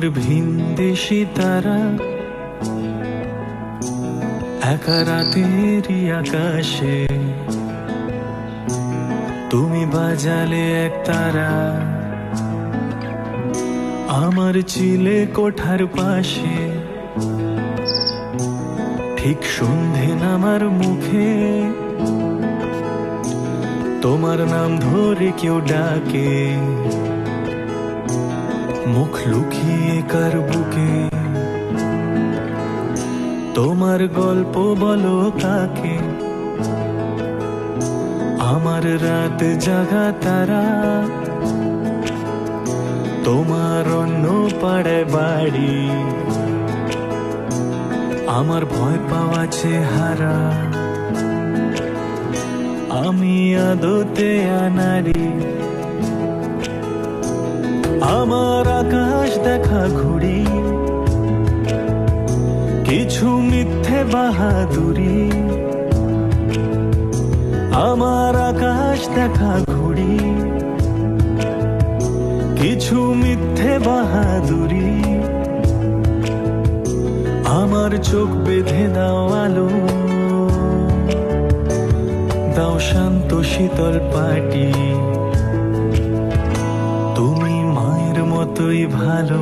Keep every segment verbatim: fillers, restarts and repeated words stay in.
ভিনদেশী তারা একা রাতেরই আকাশে তুমি বাজালে এক তারা আমার চিলে কোঠার পাশে ঠিক সন্ধে নামার মুখে তোমার নাম ধরে কেউ ডাকে মুখ লুকিয়ে কার বুকে তোমার গল্প বলো কাকে আমার রাত জাগা তারা তোমার অন্য পাড়ায় বাড়ি আমার ভয় পাওয়া চেহারা আমি আদতে আনারি আমার আকাশ দেখা ঘুড়ি কিছু মিথ্যে বাহাদুরি আমার আকাশ দেখা ঘুড়ি কিছু মিথ্যে বাহাদুরি আমার চোখ বেঁধে দাও আলো দাও শান্ত শীতল পাটি তুমি মায়ের মতোই ভালো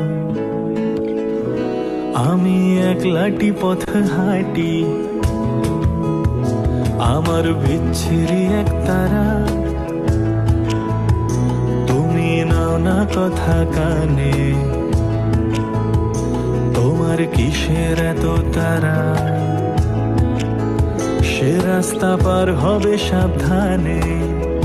আমি একলাটি পথ হাঁটি আমার বিচ্ছিরি এক তারা তুমি নাও না কথা কানে তোমার কিসের এত তারা সে রাস্তা পার হবে সাবধানে।